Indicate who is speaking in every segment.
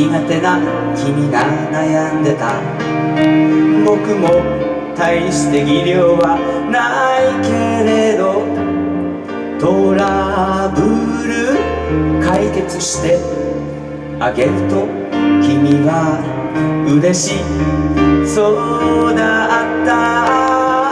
Speaker 1: 苦手な君が悩んでた。僕も大して技量はないけれど、トラブル解決してあげると君は嬉しいそうだった。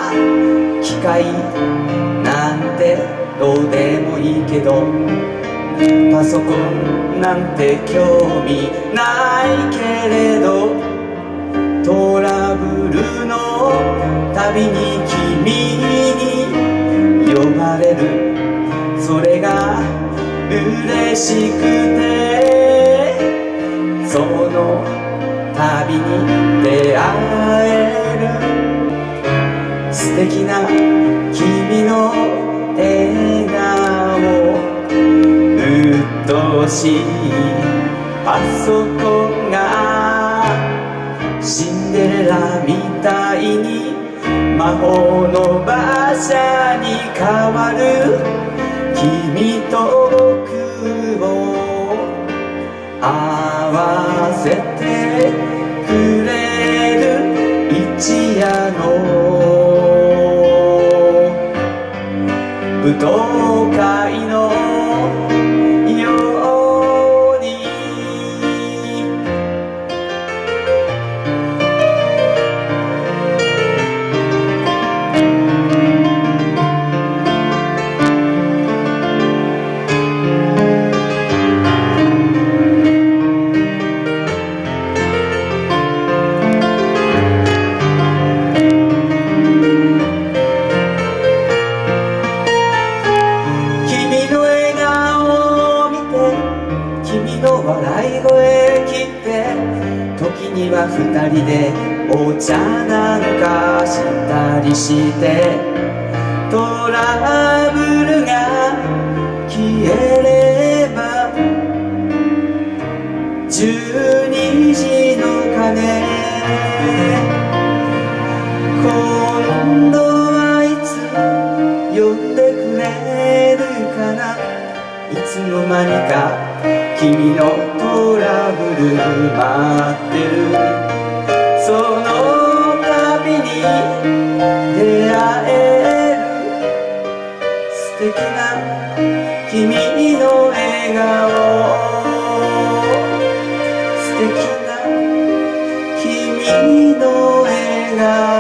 Speaker 1: 機械なんてどうでもいいけど、パソコンなんて興味ないけれど、トラブルのたびに君に呼ばれる。それが嬉しくて、そのたびに出会える。素敵な君の笑顔、うっとうしいパソコンがシンデレラみたいに魔法の馬車に変わる。君と僕を合わせてくれる一夜の舞踏会のように。君の笑い声聞いて、時には二人でお茶なんかしたりして、トラブルが消えれば12時の鐘、今度はいつ呼んでくれるかな。いつの間にか君のトラブル待ってる。その度に出会える素敵な君の笑顔、素敵な君の笑顔。